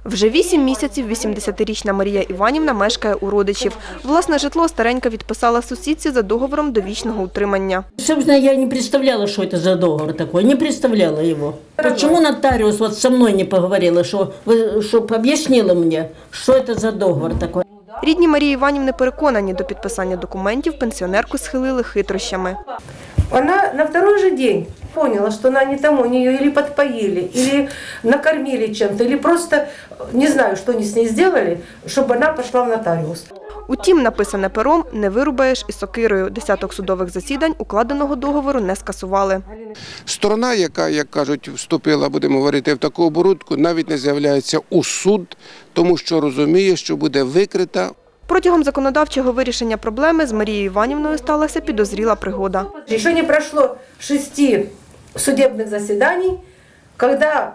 Вже 8 місяців 80-річна Марія Іванівна мешкає у родичів. Власне житло старенька відписала сусідці за договором довічного утримання. Собственно, я не представляла, что это за договор такой, не представляла его. Почему нотариус вот со мной не поговорила, чтобы объяснила мне, что это за договор такой? Рідні Марії Іванівни переконані, до підписання документів пенсіонерку схилили хитрощами. Она на второй же день поняла, что она не тому, ее или подпоили, или накормили чем-то, или просто, не знаю, что они с ней сделали, чтобы она пошла в нотариус. Утім, написане пером не вирубаєш і сокирою. Десяток судових засідань укладеного договору не скасували. Сторона, яка, як кажуть, вступила, будемо говорити, в таку оборудку, навіть не з'являється у суд, тому що розуміє, що буде викрита. Протягом законодавчого вирішення проблеми з Марією Іванівною сталася підозріла пригода. Еще не прошло 6 судебных заседаний, когда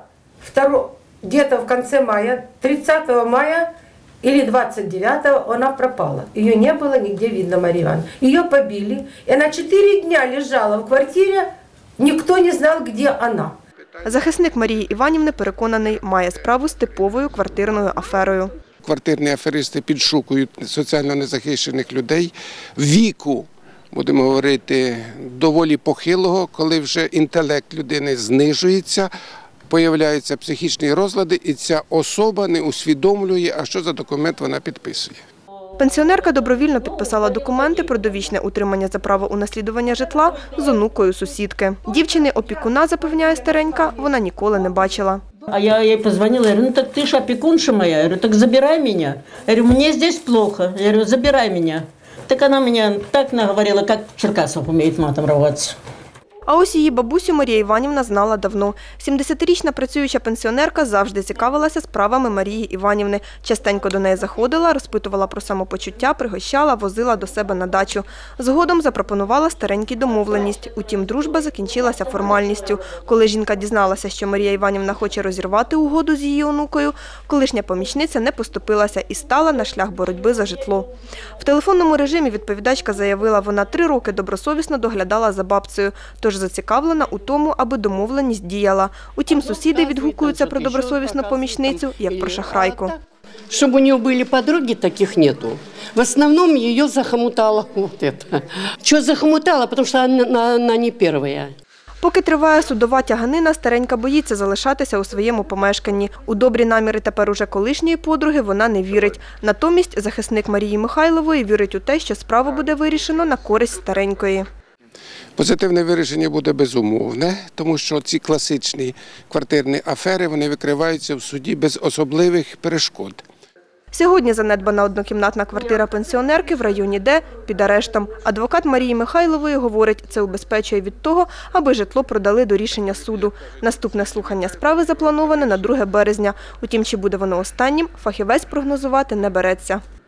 где-то в конце мая, 30 мая или 29 она пропала. Ее не было нигде видно, Мария Ивановна. Ее побили, и она 4 дня лежала в квартире, никто не знал, где она. Захисник Марії Іванівни переконаний, має справу з типовою квартирною аферою. Квартирні аферисти підшукують соціально незахищених людей віку, будемо говорити, доволі похилого, коли вже інтелект людини знижується, появляються психічні розлади, і ця особа не усвідомлює, а що за документ вона підписує. Пенсіонерка добровільно підписала документи про довічне утримання за право у наслідування житла з онукою сусідки. Дівчини-опікуна, запевняє старенька, вона ніколи не бачила. А я ей позвонила, я говорю, ну так ты же опекунша моя, я говорю, так забирай меня. Я говорю, мне здесь плохо, я говорю, забирай меня. Так она меня так наговорила, как Черкасов умеет матом ругаться. А ось її бабусю Марія Іванівна знала давно. 70-річна працююча пенсіонерка завжди цікавилася справами Марії Іванівни. Частенько до неї заходила, розпитувала про самопочуття, пригощала, возила до себе на дачу. Згодом запропонувала старенькій домовленість. Утім, дружба закінчилася формальністю. Коли жінка дізналася, що Марія Іванівна хоче розірвати угоду з її онукою, колишня помічниця не поступилася і стала на шлях боротьби за житло. В телефонному режимі відповідачка заявила, вона 3 роки добросовісно доглядала за бабцею, тож зацікавлена у тому, аби домовленість діяла. Утім, сусіди відгукуються про добросовісну помічницю, як про шахрайку. Чтобы у нее были подруги, таких нету. В основном ее захомутало вот это. Что захомутало? Потому что она не первая. Поки триває судова тяганина, старенька боїться залишатися у своєму помешканні. У добрі наміри тепер уже колишньої подруги вона не вірить. Натомість захисник Марії Михайлової вірить у те, що справу буде вирішено на користь старенької. Позитивне вирішення буде безумовне, тому що ці класичні квартирні афери, вони викриваються в суді без особливих перешкод. Сьогодні занедбана однокімнатна квартира пенсіонерки в районі Д під арештом. Адвокат Марії Михайлової говорить, це убезпечує від того, аби житло продали до рішення суду. Наступне слухання справи заплановане на 2 березня. Утім, чи буде воно останнім, фахівець прогнозувати не береться.